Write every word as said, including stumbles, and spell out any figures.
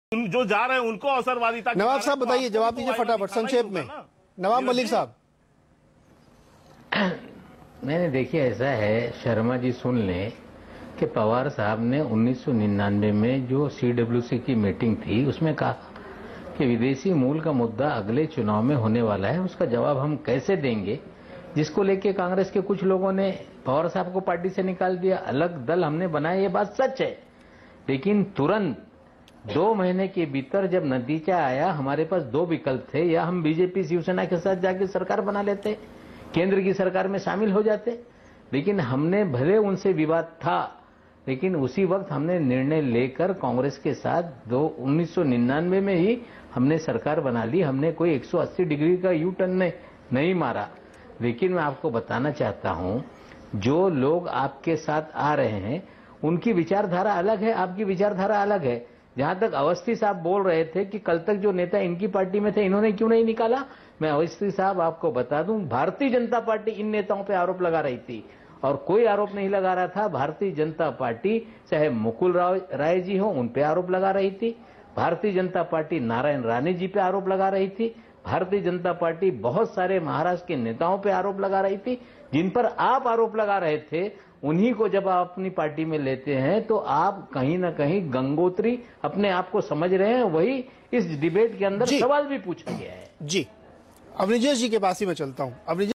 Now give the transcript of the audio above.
जो जा रहे हैं उनको अवसरवादिता। नवाब साहब बताइए, जवाब दीजिए फटाफट संक्षेप में। नवाब मलिक साहब। मैंने देखिए, ऐसा है, शर्मा जी सुन लें कि पवार साहब ने उन्नीस सौ निन्यानवे में जो सीडब्ल्यूसी की मीटिंग थी उसमें कहा कि विदेशी मूल का मुद्दा अगले चुनाव में होने वाला है, उसका जवाब हम कैसे देंगे, जिसको लेके कांग्रेस के कुछ लोगों ने पवार साहब को पार्टी से निकाल दिया, अलग दल हमने बनाया, ये बात सच है। लेकिन तुरंत दो महीने के भीतर जब नतीजा आया, हमारे पास दो विकल्प थे, या हम बीजेपी शिवसेना के साथ जाके सरकार बना लेते, केंद्र की सरकार में शामिल हो जाते। लेकिन हमने, भले उनसे विवाद था, लेकिन उसी वक्त हमने निर्णय लेकर कांग्रेस के साथ दो उन्नीस सौ निन्यानवे में ही हमने सरकार बना ली। हमने कोई एक सौ अस्सी डिग्री का यू टर्न नहीं, नहीं मारा। लेकिन मैं आपको बताना चाहता हूं, जो लोग आपके साथ आ रहे हैं उनकी विचारधारा अलग है, आपकी विचारधारा अलग है। जहां तक अवस्थी साहब बोल रहे थे कि कल तक जो नेता इनकी पार्टी में थे, इन्होंने क्यों नहीं निकाला, मैं अवस्थी साहब आपको बता दूं, भारतीय जनता पार्टी इन नेताओं पे आरोप लगा रही थी और कोई आरोप नहीं लगा रहा था। भारतीय जनता पार्टी चाहे मुकुल राय जी हो, उन पे आरोप लगा रही थी। भारतीय जनता पार्टी नारायण राणे जी पे आरोप लगा रही थी। भारतीय जनता पार्टी बहुत सारे महाराष्ट्र के नेताओं पे आरोप लगा रही थी। जिन पर आप आरोप लगा रहे थे, उन्हीं को जब आप अपनी पार्टी में लेते हैं तो आप कहीं ना कहीं गंगोत्री अपने आप को समझ रहे हैं। वही इस डिबेट के अंदर सवाल भी पूछा गया है। जी, अवनिजेश जी के पास ही मैं चलता हूं।